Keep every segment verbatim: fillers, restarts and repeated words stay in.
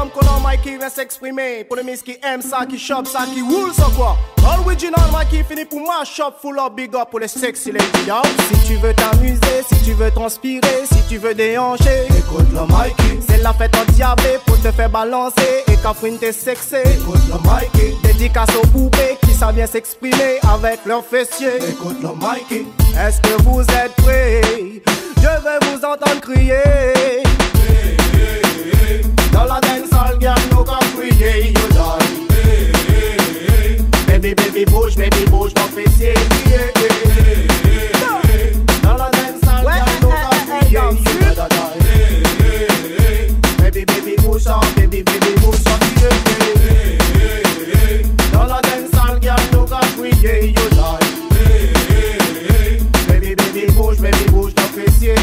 l'homme qu'on a Mikey vient s'exprimer. Pour les miss qui aiment ça, qui chop ça, qui roule ça quoi. Original Mikey finit pour moi, shop full of big up pour les sexy ladies. Yo. Si tu veux t'amuser, si tu veux transpirer, si tu veux déhancher, écoute le Mikey. C'est la fête en diable pour te faire balancer et qu'affrine t'es sexy. Écoute le Mikey. Dédicace aux poupées qui savent bien s'exprimer avec leurs fessiers. Écoute le Mikey. Est-ce que vous êtes prêts? Je vais vous entendre crier. Dans la dancehall, girl, no can crier, you die. Baby, baby, bouge, baby, bouge, ton fessier. Dans la dancehall, girl, no can crier, you die. Baby, baby, bouge, baby, baby, bouge, dans la dancehall, girl, no can crier, you die. Baby, baby, bouge, baby, bouge, ton fessier.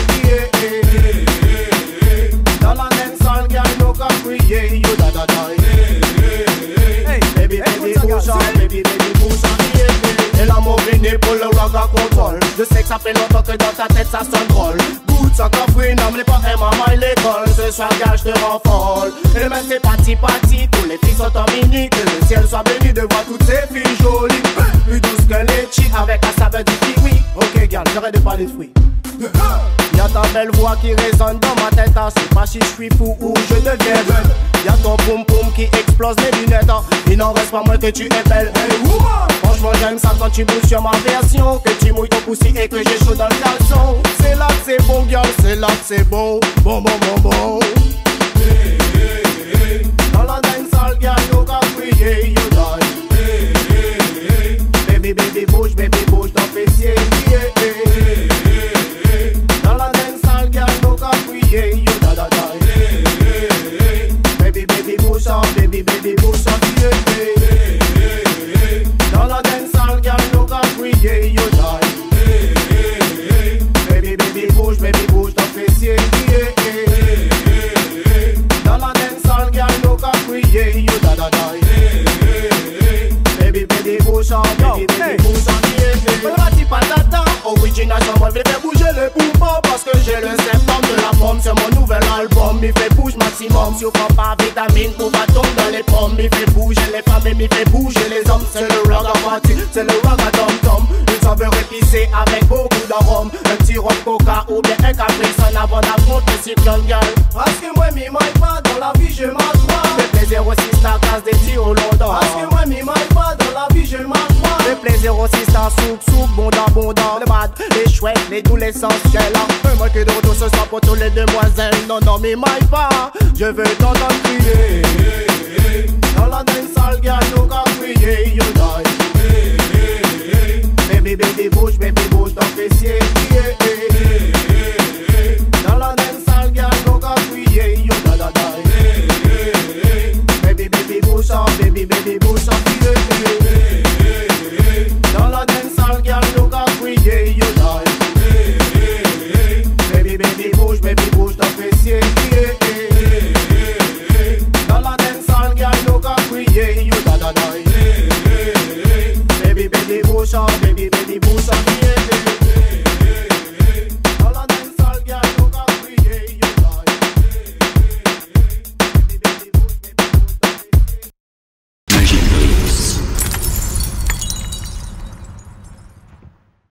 Dans la dancehall, girl, no can crier, you da da da. Hey, baby, baby, bouge, baby, baby, bouge. Et l'amour venu pour le rock à contrôle. Je sais que ça fait longtemps que dans ta tête ça sonne drôle. Bout ça cafouine, n'amenez pas M à l'école. Ce soir, gars, je te rends folle. Et le mec c'est parti, parti. Tous les filles sont en mini. Que le ciel soit béni de voir toutes ces filles jolies. Plus douces que les chi avec la saveur du kiwi. Ok, gars, j'arrête de parler de fruits. Y'a ta belle voix qui résonne dans ma tête. C'est pas si je suis fou ou je deviens jeune. Y'a ton poum poum qui explose les lunettes. Il n'en reste pas moins que tu es belle. Hey woman, franchement j'aime ça quand tu bouges sur ma version. Que tu mouilles ton poussi et que j'ai chaud dans le caleçon. C'est là que c'est bon girl, c'est là que c'est bon. Bon bon bon bon. Dans la dancehall girl, no can crier, you die. Baby baby bouge, baby bouge ton fessier. Dans la dancehall girl, no can crier, you da da da. Baby baby bouge, baby baby bouge. Dans la dancehall girl, no can crier, you die. Baby baby bouge, baby bouge ton fessier. Dans la dancehall girl, no can crier, you da da da. Baby baby bouge, baby baby bouge. Patata, original, ça va faire bouger les poupons. Parce que j'ai le symptôme de la pomme sur mon nouvel album. Il fait bouge maximum, si on prend pas vitamine pour pas tomber dans les pommes. Il fait bouger les femmes et il fait bouger les hommes. C'est le rock à party, c'est le rock à tom-tom. Une saveur épicée avec beaucoup d'arômes. Un petit rhum coca ou bien un capricène avant d'affronter le cyclone girl. Parce que moi m'y maille pas dans la vie, je m'assois. Le plaisir aussi c'est la casse des tirs au London. Parce que moi m'y maille pas dans la vie, je m'assois. Le plaisir aussi c'est un souk souk, bon abondant, le bad, les chouettes, les doux, l'essentiel. Un mois que de retour ce soir pour toutes les demoiselles. Non, non, mais maille pas, je veux t'entendre crier. Dans la dancehall, girl, no can crier, you die. Baby, baby, bouge, baby, bouge ton fessier.